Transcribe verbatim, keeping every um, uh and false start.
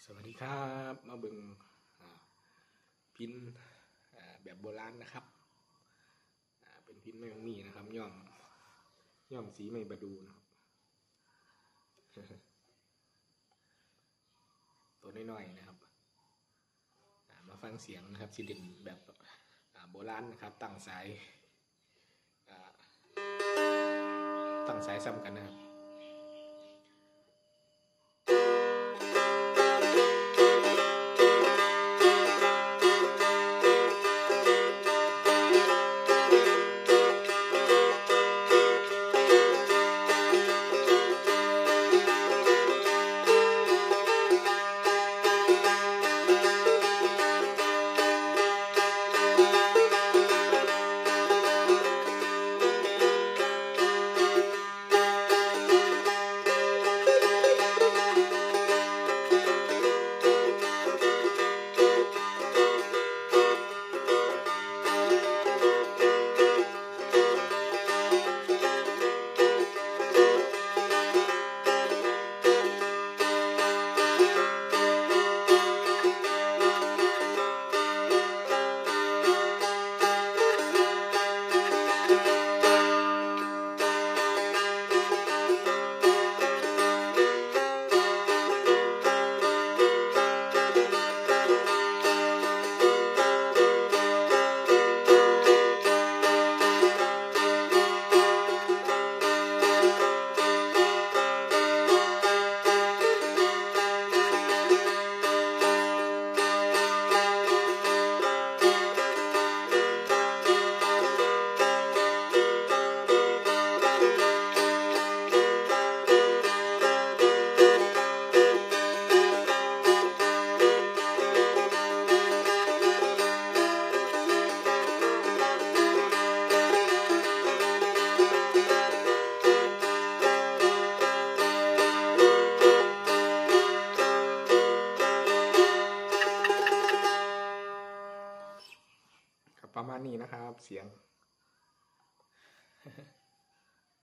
สวัสดีครับมาเบิ่งพินแบบโบราณนะครับเป็นพินไม้มีนะครับย่อมย่อมสีไม้ประดูนะครับตัวน้อยๆนะครับมาฟังเสียงนะครับสิเด่นแบบโบราณนะครับตั้งสายตั้งสายซ้ำกันนะครับประมาณนี้นะครับเสียง